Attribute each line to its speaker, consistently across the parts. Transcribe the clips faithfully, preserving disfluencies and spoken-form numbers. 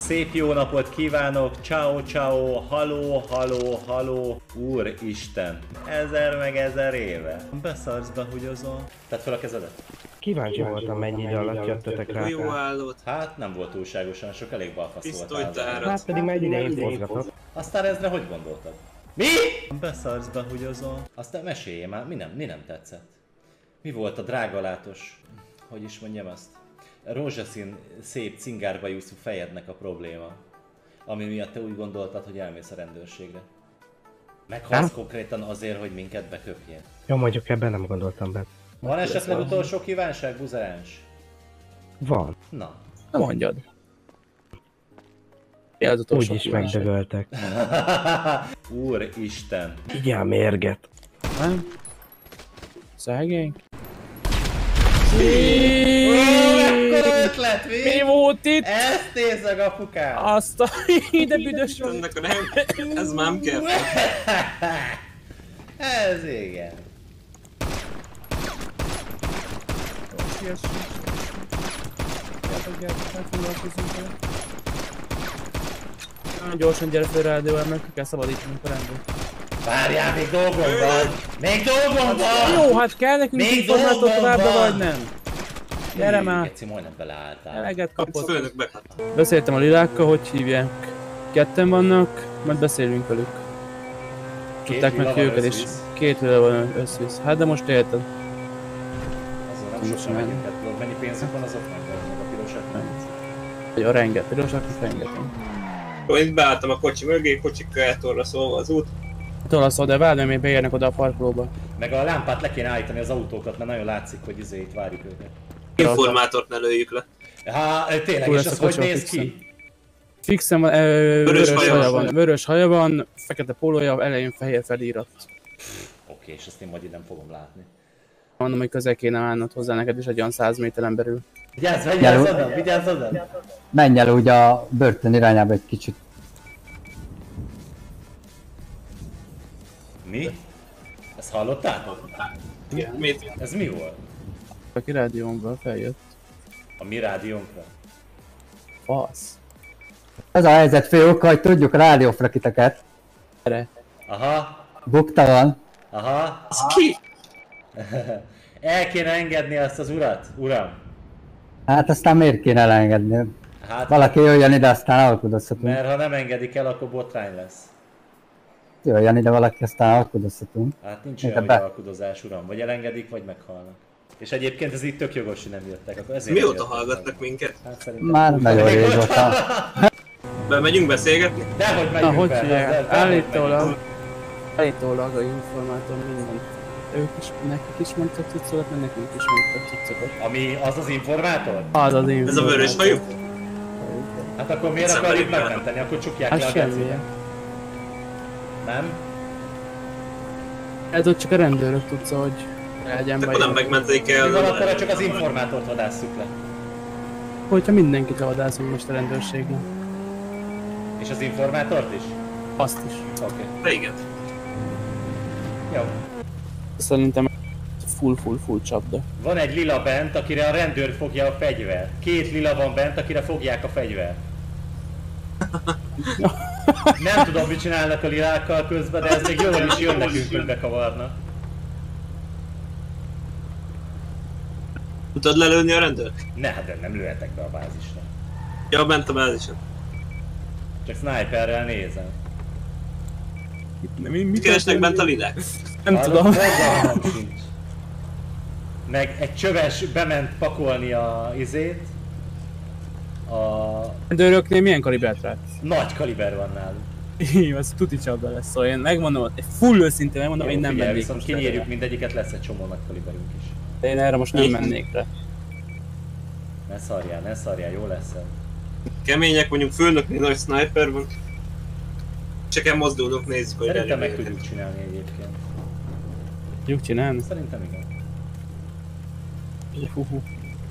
Speaker 1: Szép jó napot kívánok, ciao ciao, haló, haló, haló, úristen, ezer meg ezer éve. Beszarsz, behugyozol. Tedd fel a kezedet.
Speaker 2: Kíváncsi voltam, mennyi idő alatt jöttetek rá.
Speaker 3: Jó állót.
Speaker 1: Hát nem volt túlságosan sok, elég balfasz volt.
Speaker 2: Hát pedig már egy idején forgatott.
Speaker 1: Aztán ezre hogy gondoltad? Mi? Beszarsz, behugyozol. Aztán meséljél már, mi nem, mi nem tetszett? Mi volt a drágalátos, hogy is mondjam azt? Rózsaszín, szép cingárba júszú fejednek a probléma, ami miatt te úgy gondoltad, hogy elmész a rendőrségre. Meghalsz konkrétan azért, hogy minket beköpjél.
Speaker 2: Jó, mondjuk ebben nem gondoltam be.
Speaker 1: Van esetleg utolsó kívánság, buzáns?
Speaker 2: Van.
Speaker 1: Na.
Speaker 4: Na mondjad. Az utolsó
Speaker 2: Úgyis megdögöltek.
Speaker 1: Úristen.
Speaker 2: Igyál mérget.
Speaker 4: Nem? Szegény.
Speaker 1: Mekkora ötlet, mi?
Speaker 4: Mi volt itt?
Speaker 1: Ezt nézzek, apukám!
Speaker 4: Azt a ide büdös van.
Speaker 3: Ennek a nem, ez már nem kell.
Speaker 1: Ez igen.
Speaker 4: Nagyon gyorsan gyere fel rádióval, meg kell szabadítanunk a rendőrt.
Speaker 1: Várjál, még dolgom van! Még dolgom van!
Speaker 4: Jó, hát kell nekünk
Speaker 1: Még
Speaker 4: informátor
Speaker 1: dolgom
Speaker 4: továbbra
Speaker 1: van!
Speaker 4: vagy nem? Gyere már!
Speaker 1: Geci, majdnem beleálltál.
Speaker 4: Eleget kapott.
Speaker 3: Főnök be.
Speaker 4: Beszéltem a lilákkal, hogy hívják. Ketten vannak, majd beszélünk velük. Tudták meg ki őket is. Két lila van összvisz. Hát de most érted.
Speaker 1: Azon nem sosem megyünk, hát tudod, mennyi pénzünk van azoknak, meg a pirosaknak?
Speaker 4: Vagy a renget, pirosaknak rengeteg.
Speaker 3: Jó, én beálltam a kocsi mögé, kocsik eltorra szólva az út.
Speaker 4: Tolaszol, de várj, még beérnek oda a parkolóba.
Speaker 1: Meg a lámpát le kéne állítani az autókat, mert nagyon látszik, hogy izé itt várjuk őket.
Speaker 3: Informátort ne lőjük le.
Speaker 1: Há, tényleg,
Speaker 4: Túl
Speaker 1: és
Speaker 4: lesz
Speaker 1: az
Speaker 4: a
Speaker 1: hogy
Speaker 4: kocsi,
Speaker 1: néz
Speaker 4: fixen.
Speaker 1: ki?
Speaker 4: Fixen van, ö,
Speaker 3: Vörös
Speaker 4: vörös
Speaker 3: haja
Speaker 4: haja
Speaker 3: van.
Speaker 4: van, vörös haja van, fekete pólója, elején fehér felirat.
Speaker 1: Oké, és ezt én majd nem fogom látni.
Speaker 4: Mondom, hogy közel kéne állnod hozzá neked is egy olyan száz méteren belül.
Speaker 1: Vigyázz, vigyázz oda, vigyázz oda!
Speaker 5: Menj el úgy a börtön irányába egy kicsit.
Speaker 1: Mi? Ezt hallottátok?
Speaker 3: Mit?
Speaker 1: Ez mi volt?
Speaker 4: Aki rádiónkból feljött.
Speaker 1: A mi rádiónkra?
Speaker 4: Fasz.
Speaker 5: Az a helyzet fő oka, hogy tudjuk a rádiófrakiteket.
Speaker 4: Gyere.
Speaker 1: Aha,
Speaker 5: Bukta van.
Speaker 1: aha.
Speaker 3: Az ki?
Speaker 1: El kéne engedni azt az urat, uram.
Speaker 5: Hát aztán miért kéne elengedni?
Speaker 1: Hát,
Speaker 5: Valaki jöjjön ide, aztán alkudozhatunk.
Speaker 1: mert ha nem engedik el, akkor botrány lesz.
Speaker 5: Jöjjön ide valaki, aztán alkudozhatunk.
Speaker 1: Hát nincs
Speaker 5: Ide
Speaker 1: olyan, hogy
Speaker 5: be.
Speaker 1: alkudozás, uram. Vagy elengedik, vagy meghalnak. És egyébként ez így tök jogos, hogy nem jöttek. Akkor ezért
Speaker 3: Mióta
Speaker 1: nem jöttek.
Speaker 3: hallgatnak minket?
Speaker 1: Hát szerintem
Speaker 5: Már
Speaker 1: úgy
Speaker 5: nagyon
Speaker 1: van.
Speaker 5: régóta.
Speaker 3: Bemegyünk beszélgetni?
Speaker 1: Dehogy
Speaker 4: Na,
Speaker 1: megyünk
Speaker 4: hogy
Speaker 1: be,
Speaker 4: hívják?
Speaker 1: de- de-
Speaker 4: Állítólag. Állítólag a informátor mindent. Ők is, nekik is mondtak cuccokat, meg nekünk is mondtak cuccokat.
Speaker 1: Ami az az informátor?
Speaker 4: Az az informátor.
Speaker 3: Ez a vörös hajú?
Speaker 1: Hát akkor miért
Speaker 3: Szemben
Speaker 1: akarjuk
Speaker 3: igen.
Speaker 1: megmenteni? Akkor csukják
Speaker 4: Hát
Speaker 1: le a
Speaker 4: semmi.
Speaker 1: gecibe. Nem?
Speaker 4: Ez ott csak a rendőrök tudsz, hogy legyen
Speaker 3: Akkor nem megmenték el.
Speaker 1: Mi van akkor, ha csak az informátort vadásszuk le?
Speaker 4: Hogyha mindenkit levadászunk most a rendőrségnek.
Speaker 1: És az informátort is?
Speaker 4: Azt is.
Speaker 1: Oké. Okay.
Speaker 3: De igen.
Speaker 1: Jó.
Speaker 4: Szerintem full, full, full csapda.
Speaker 1: Van egy lila bent, akire a rendőr fogja a fegyvert. Két lila van bent, akire fogják a fegyvert. Nem tudom, mit csinálnak a lilákkal közben, de ez még jól is jön nekünk, hogy bekavarnak.
Speaker 3: Tudod lelőni a rendőrt?
Speaker 1: Ne, hát de nem lőhetek be a bázisra.
Speaker 3: Ja, bent a bázison.
Speaker 1: Csak sniperrel nézem.
Speaker 4: Mi,
Speaker 3: Mit keresnek bent a lidák?
Speaker 4: Nem
Speaker 1: Hallod?
Speaker 4: tudom.
Speaker 1: Fogalmam sincs. Meg egy csöves bement pakolni a izét. A
Speaker 4: Rendőröknél milyen kalibert rátsz?
Speaker 1: nagy kaliber van náluk.
Speaker 4: Jó, az tuti csapda lesz, szóval én megmondom, egy full őszintén megmondom, én nem
Speaker 1: figyelj,
Speaker 4: mennék
Speaker 1: viszont
Speaker 4: most
Speaker 1: kinyírjuk
Speaker 4: erre.
Speaker 1: mindegyiket, lesz egy csomó nagy kaliberünk is.
Speaker 4: De én erre most nem mennék rá.
Speaker 1: Ne szarjál, ne szarjál, jó lesz el.
Speaker 3: Kemények vagyunk, főnöknél nagy sniper van. Csak el mozdulunk, nézzük, hogy
Speaker 1: Szerintem meg
Speaker 3: lelőjük.
Speaker 1: tudjuk csinálni egyébként.
Speaker 4: Tudjuk csinálni?
Speaker 1: Szerintem igen.
Speaker 4: Hú, hú.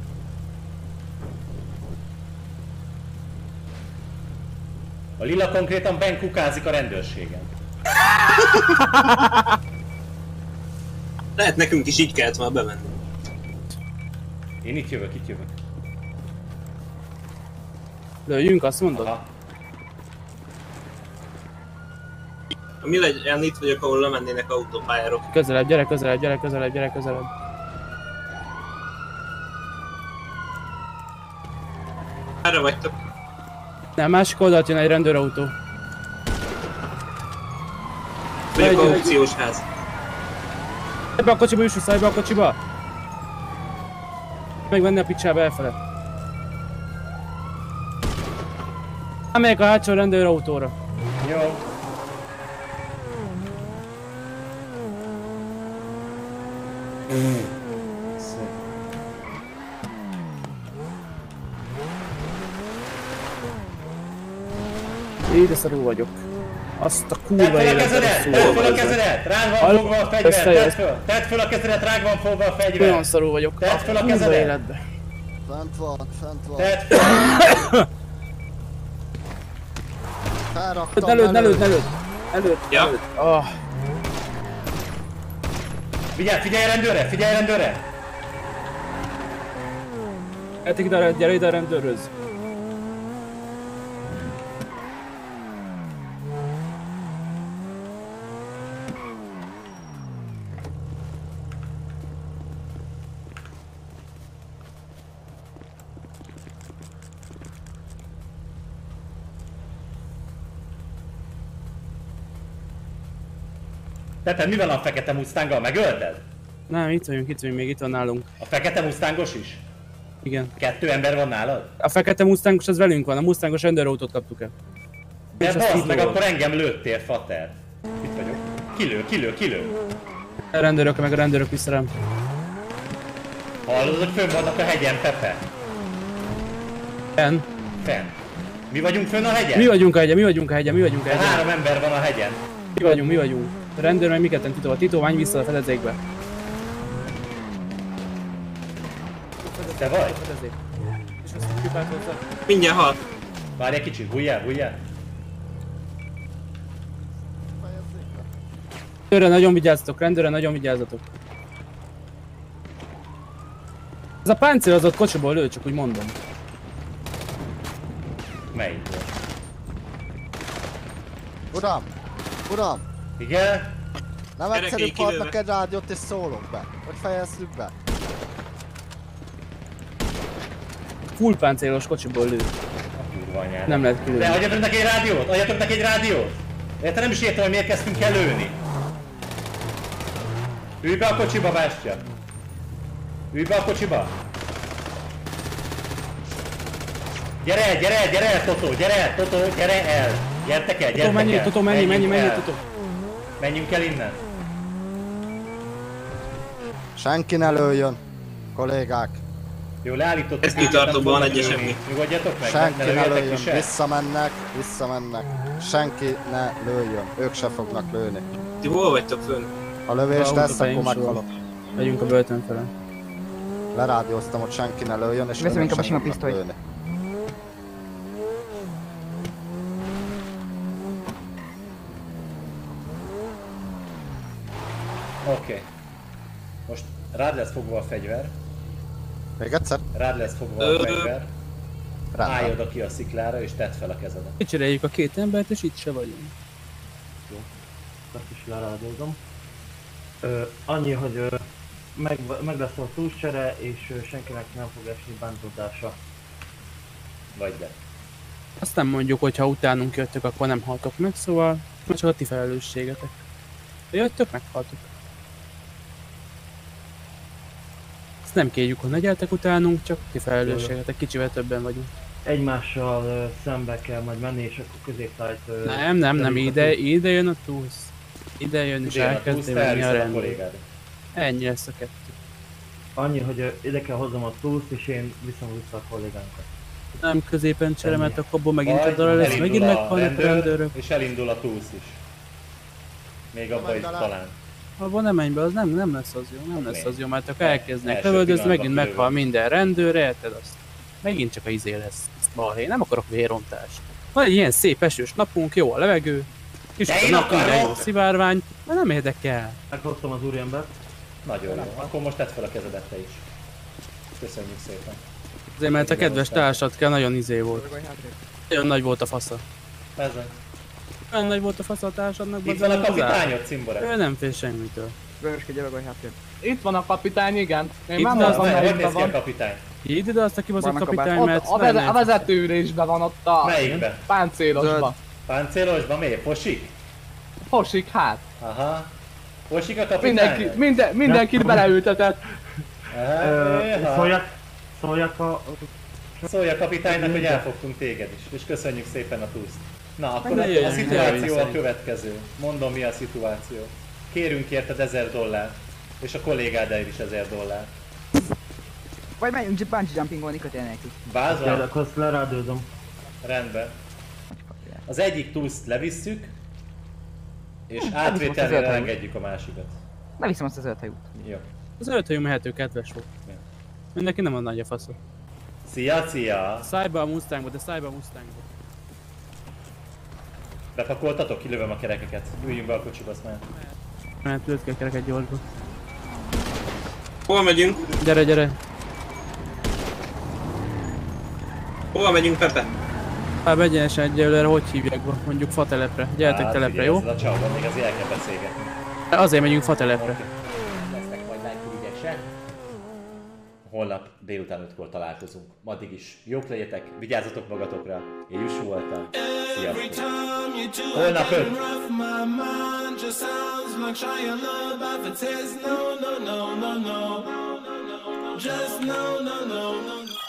Speaker 1: A lila konkrétan benn kukázik a rendőrségen.
Speaker 3: Lehet nekünk is így kellett már bemenni.
Speaker 1: Én itt jövök, itt jövök.
Speaker 4: Lőjünk, azt mondod?
Speaker 1: Aha.
Speaker 3: Mi legyen, itt vagyok, ahol lemennének autópályáról.
Speaker 4: Közelebb, gyere, közelebb, gyere, közelebb, gyere, közelebb.
Speaker 3: Erre vagytok.
Speaker 4: Nem, másik oldalt jön egy rendőrautó.
Speaker 3: Vagyok
Speaker 4: Egy-
Speaker 3: aukciós ház.
Speaker 4: Szállj be a kocsiba, Jussi, szállj be a kocsiba! Megvenni a picsába elfele. Amelyek a hátsó rendőrautóra.
Speaker 1: Jó. Szép.
Speaker 4: Ide szarul vagyok. Azt a kurva
Speaker 1: Tedd fel a
Speaker 4: életben
Speaker 1: kezedet!
Speaker 4: szól.
Speaker 1: Tedd fel a kezedet! Rád van
Speaker 4: Hallod?
Speaker 1: fogva a fegyver!
Speaker 4: Összejössz.
Speaker 1: Tedd föl! Tedd fel a kezedet! Rád van fogva a fegyver!
Speaker 4: Olyan szarul vagyok.
Speaker 1: Tedd fel a
Speaker 4: kurva
Speaker 1: kezedet!
Speaker 4: életbe.
Speaker 6: Fent van, fent van.
Speaker 1: Tedd fel!
Speaker 6: Felraktam,
Speaker 4: Ne lőd, ne lőd, ne lőd! Előtt,
Speaker 3: Ja.
Speaker 4: előtt. Ah,
Speaker 1: Figyelj, figyelj rendőre! Figyelj rendőre!
Speaker 4: Eddig ide, gyere ide a rendőrhöz.
Speaker 1: Te, mi van a fekete Mustanggal? Megölted?
Speaker 4: Nem, itt vagyunk, itt vagyunk, még itt van nálunk.
Speaker 1: A fekete Mustangos is?
Speaker 4: Igen.
Speaker 1: Kettő ember van nálad?
Speaker 4: A fekete Mustangos az velünk van, a Mustangos rendőrautót kaptuk el.
Speaker 1: De
Speaker 4: És azt
Speaker 1: bazd
Speaker 4: így
Speaker 1: meg,
Speaker 4: volt.
Speaker 1: akkor engem lőttél, fater. Itt vagyok. Kilő, kilő, kilő.
Speaker 4: A rendőrök, meg a rendőrök vissza rám.
Speaker 1: Hallod, hogy fönn vannak a hegyen, Pepe?
Speaker 4: Fenn.
Speaker 1: Fenn. Mi vagyunk fönn a hegyen?
Speaker 4: Mi vagyunk a hegyen, mi vagyunk a hegyen, mi vagyunk a
Speaker 1: De
Speaker 4: hegyen.
Speaker 1: három ember van a hegyen.
Speaker 4: Mi vagyunk, mi vagyunk. A rendőr meg mi ketten Tito, a Tito, menj vissza a fedezékbe.
Speaker 1: Te vagy?
Speaker 4: A fedezék. És azt kipált hozzá.
Speaker 3: Mindjárt hal.
Speaker 1: Várj egy kicsit, hújjál, hújjál.
Speaker 4: Rendőrre nagyon vigyázzatok, rendőrre nagyon vigyázzatok. Ez a páncélozott kocsiból lő, csak úgy mondom.
Speaker 1: Melyik volt?
Speaker 6: Uram! Uram!
Speaker 1: Igen?
Speaker 6: Nem
Speaker 3: Gyerekei
Speaker 6: egyszerűbb
Speaker 3: kilőve.
Speaker 6: adnak egy rádiót és szólok be? Vagy fejezzük be?
Speaker 4: Full páncélos kocsiból lő.
Speaker 1: A kurva anyád.
Speaker 4: Nem lehet
Speaker 1: De
Speaker 4: kilőni.
Speaker 1: adjatok neki egy rádiót, adjatok neki egy rádiót! Érte nem is értem, hogy miért kezdtünk el lőni. Ülj be a kocsiba, Bástya! Ülj be a kocsiba! Gyere, gyere, gyere, Totó, gyere, Totó, gyere el! Gyertek el, gyertek
Speaker 4: Totó, menjél,
Speaker 1: el!
Speaker 4: Totó, menjél, menjél,
Speaker 1: Menjünk
Speaker 4: menjél,
Speaker 1: el.
Speaker 4: Totó.
Speaker 1: Menjünk el innen!
Speaker 6: Senki ne lőjön, kollégák!
Speaker 1: Jó, leállítottuk.
Speaker 3: Ez
Speaker 1: őket,
Speaker 3: kitartóban
Speaker 1: nem
Speaker 3: van
Speaker 1: fognak
Speaker 3: egy
Speaker 1: lőni.
Speaker 3: esemény.
Speaker 1: Nyugodjatok meg,
Speaker 6: Senki ne
Speaker 1: lőjetek
Speaker 6: lőjön,
Speaker 1: ti se.
Speaker 6: visszamennek, visszamennek. Senki ne lőjön, ők se fognak lőni.
Speaker 3: Ti hol vagytok fönn?
Speaker 6: Ha lövés
Speaker 4: A
Speaker 6: lesz,
Speaker 4: autópályán
Speaker 6: akkor
Speaker 4: sor.
Speaker 6: meghalok.
Speaker 4: Megyünk a börtön fele.
Speaker 6: Lerádióztam, hogy senki ne lőjön, és
Speaker 5: Veszem
Speaker 6: önök
Speaker 5: inkább a
Speaker 6: sem
Speaker 5: sima
Speaker 6: fognak
Speaker 5: pisztolyt.
Speaker 6: lőni.
Speaker 1: Oké. Okay. Most rád lesz fogva a fegyver.
Speaker 6: Még egyszer?
Speaker 1: Rád lesz fogva a
Speaker 3: Ö,
Speaker 1: fegyver. Állj
Speaker 6: Rendben.
Speaker 1: oda ki a sziklára és tedd fel a kezedet.
Speaker 4: Kicseréljük a két embert, és itt se vagyunk.
Speaker 2: Azt is lerádózom. Ö, annyi, hogy ö, meg, meg lesz a túlscsere, és ö, senkinek nem fog esni bántódása.
Speaker 1: Vagy de.
Speaker 4: Azt nem mondjuk, hogy ha utánunk jöttök, akkor nem haltok meg, szóval most csak a ti felelősségetek. Ha jöttök, meghaltok. Ezt nem kérjük, hogy ne gyertek utánunk, csak ti felelősségetek, kicsivel többen vagyunk.
Speaker 2: Egymással ö, szembe kell majd menni, és akkor középtájt... ö,
Speaker 4: Nem, nem, nem,
Speaker 2: terüljük a
Speaker 4: ide,
Speaker 2: túl-
Speaker 4: ide jön a túsz. Ide jön és
Speaker 1: Ide jön a
Speaker 4: elkezdi
Speaker 1: túsz,
Speaker 4: menni a
Speaker 1: elviszed a
Speaker 4: rendőr.
Speaker 1: kollégád.
Speaker 4: Ennyi lesz a kettő.
Speaker 2: Annyi, hogy ö, ide kell hoznom a túlszt, és én viszem vissza a kollégánkat.
Speaker 4: Nem középen csere, mert akkor abból megint
Speaker 1: Vagy
Speaker 4: oda lesz,
Speaker 1: elindul
Speaker 4: megint
Speaker 1: a
Speaker 4: meghalnak a
Speaker 1: rendőr,
Speaker 4: rendőrök.
Speaker 1: és elindul a túsz is. Még abba is
Speaker 6: Menj bele.
Speaker 1: talán.
Speaker 4: Abban nem menj be, az nem, nem lesz az jó, nem
Speaker 1: Hát
Speaker 4: lesz
Speaker 1: mi?
Speaker 4: az jó, mert akkor
Speaker 1: El-
Speaker 4: elkezdenek
Speaker 1: első
Speaker 4: lövöldözni, megint
Speaker 1: pillanatban
Speaker 4: meghal
Speaker 1: lövöld.
Speaker 4: minden rendőr, érted azt? Megint csak a izé lesz, balhé, nem akarok vérrontást. Van egy ilyen szép esős napunk, jó a levegő, kis
Speaker 1: De
Speaker 4: a
Speaker 1: én
Speaker 4: nap, minden
Speaker 1: akarok!
Speaker 4: jó szivárvány, de nem érdekel.
Speaker 2: Meghoztam az úriembert.
Speaker 1: Nagyon jó. Akkor most tedd fel a kezedet te is. Köszönjük szépen.
Speaker 4: Azért mert a kedves társad kell nagyon izé volt. Nagyon nagy volt a fasza.
Speaker 1: Ezen.
Speaker 4: Olyan nagy volt a fasza a társadnak,
Speaker 1: Itt van a kapitányod, Cimborák.
Speaker 4: Ő nem fél semmitől.
Speaker 7: Vöröske, gyere vagy hátul.
Speaker 8: Itt van a kapitány, igen. Én
Speaker 4: Itt
Speaker 8: már
Speaker 4: van,
Speaker 8: mondtam,
Speaker 1: Ne,
Speaker 8: hogy
Speaker 1: hogy
Speaker 8: itt
Speaker 1: néz ki a
Speaker 8: van.
Speaker 1: kapitány?
Speaker 4: Hidd ide azt a kibaszott
Speaker 7: Vannak a
Speaker 4: kapitány,
Speaker 8: Ott
Speaker 4: mert...
Speaker 8: a, veze, a vezetőülésben van ott a
Speaker 1: Melyikbe?
Speaker 8: páncélosba.
Speaker 1: Páncélosba miért? Fosik?
Speaker 8: Fosik hát.
Speaker 1: Aha. Fosik a kapitány?
Speaker 8: Mindenki, minden, mindenkit beleültetett.
Speaker 1: Aha,
Speaker 2: Ö,
Speaker 1: éha.
Speaker 2: Szóljak, szóljak a...
Speaker 1: Szólj a kapitánynak, hogy elfogtunk téged is, és köszönjük szépen a túszt. Na, akkor
Speaker 4: Ne
Speaker 1: a, a
Speaker 4: jöjjön,
Speaker 1: szituáció
Speaker 4: jöjjön
Speaker 1: a
Speaker 4: szerint.
Speaker 1: következő. Mondom, mi a szituáció. Kérünk érted ezer dollár, és a kollégádáért is ezer dollár.
Speaker 7: Vagy menjünk bungee jumpingolni kötél nélkül.
Speaker 1: Bázol?
Speaker 2: Akkor azt lerádőzöm.
Speaker 1: Rendben. Az egyik túszt levisszük, és
Speaker 7: Hm,
Speaker 1: átvételre
Speaker 7: elviszem azt az
Speaker 1: engedjük a másikat.
Speaker 7: Leviszem azt az öt hajót.
Speaker 1: Jó.
Speaker 4: Az öltölyű mehető kedves volt.
Speaker 1: Ja.
Speaker 4: Mindenki nem van nagy a faszom.
Speaker 1: Szia, szia!
Speaker 4: Szállj be a Mustangba, de szállj be a Mustangba.
Speaker 1: Bepakoltatok? Kilövöm a kerekeket. Üljünk be a kocsiba, azt már.
Speaker 4: Mert lőtt ki a kereket gyorsba.
Speaker 3: Hol megyünk?
Speaker 4: Gyere, gyere.
Speaker 3: Hova megyünk, Pepe?
Speaker 4: Hát egyenesen egyelőre hogy hívják be? Mondjuk fatelepre. Gyertek
Speaker 1: Hát,
Speaker 4: telepre,
Speaker 1: figyelj,
Speaker 4: jó?
Speaker 1: ezzel a csavban még azért el kell beszélgetni.
Speaker 4: Azért megyünk fatelepre.
Speaker 1: Lesznek majd lájkügyesek. Holnap délután ötkor találkozunk. Addig is jók legyetek, vigyázzatok magatokra. Én Jussu voltam. Sziasztok! Holnap öt!
Speaker 9: Just no, no, no, no, no.